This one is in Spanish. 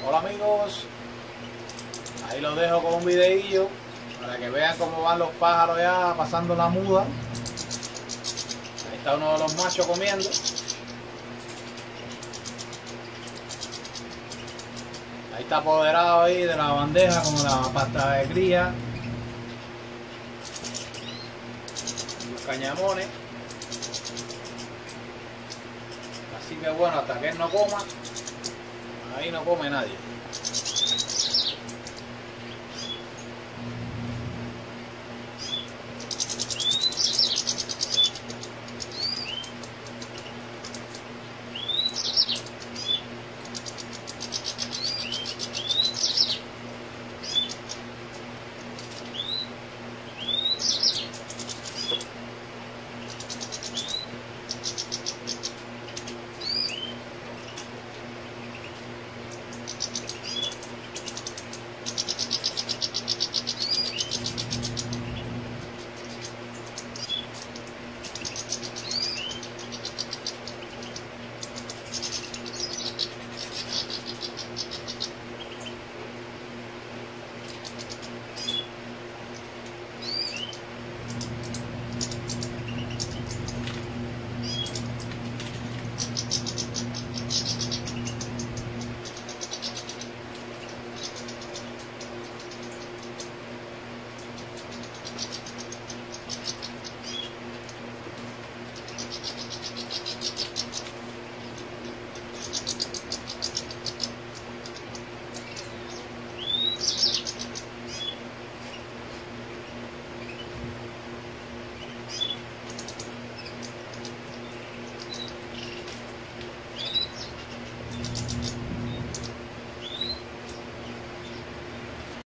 Hola amigos, ahí los dejo con un videillo para que vean cómo van los pájaros ya pasando la muda. Ahí está uno de los machos comiendo. Ahí está apoderado ahí de la bandeja con la pasta de cría, los cañamones. Así que bueno, hasta que él no coma, ahí no come nadie.